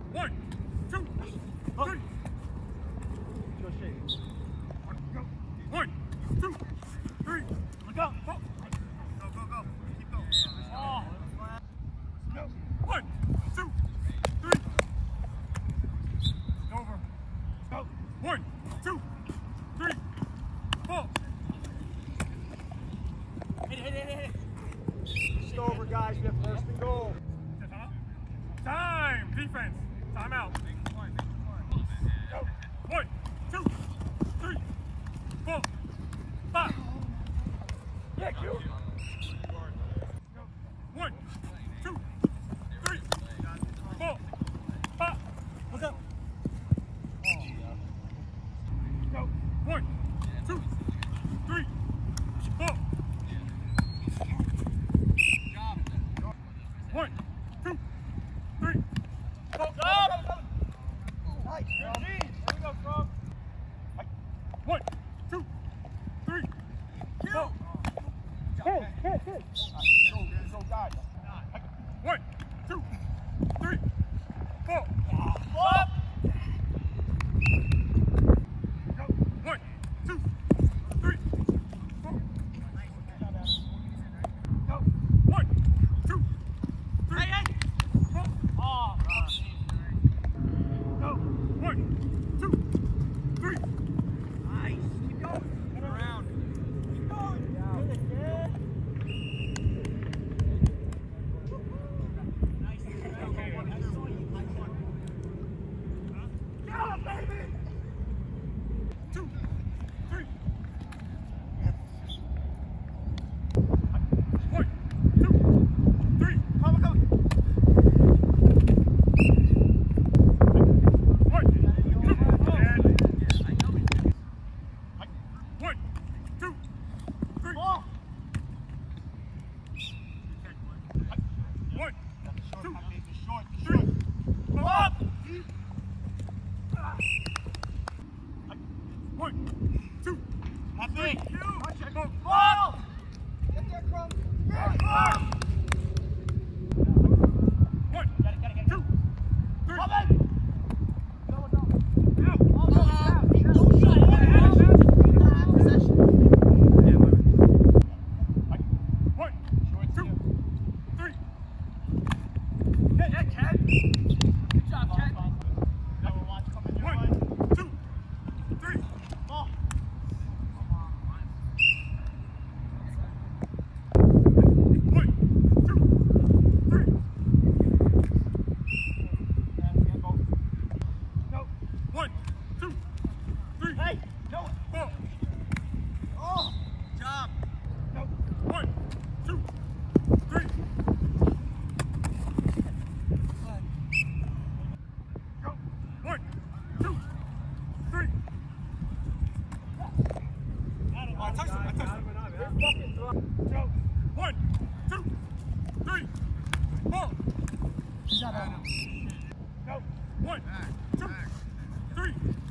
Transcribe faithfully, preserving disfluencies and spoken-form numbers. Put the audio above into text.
One, two, three. Go shake. Go. One, two, three. Look out. Go. Go, go, go. Keep going. Oh. Go. One, two, three. Over. Go. One, two, three. Four. Hit it, hit it, hit it. Just over, guys. We have first and goal. Time. Defense. Time out. Go. One, two, three, four, five. Yeah, Q. Go. One, two, three, four, five. What's up? Go. One, two, three, four. One, two, three, four. Up. Nice. Here we go, Frog. One, two, three, four. Hit, hit, hit. So, guys. One, two, three, four. Up. Go. One, two, three, four. Go. One, two, three, four. Oh, Go. One, two, three. nice. Keep going. Get around. Keep going. Yeah. Hit it, kid. Nice. Okay. Yeah, baby. Two, three. One, two, three. Come, come. One, two, and one, two, three. Ball. One, two, Short, three, short. four. Up. One, two, Happy. three, four. Ball. Get there, Crumb. One, Get it, get it, get it. two, three. Coming. One, two, three. Hey, hey, Ken. Good job, Ken. One, two, three. Ball. One, two, three. Go. One, two, three. Hey, no. Four. Oh, job. No. One, two, three. Go. One, two, three. I touched him, I touched him. Go. One, two, three, four. Shut up. Go. One, two, three.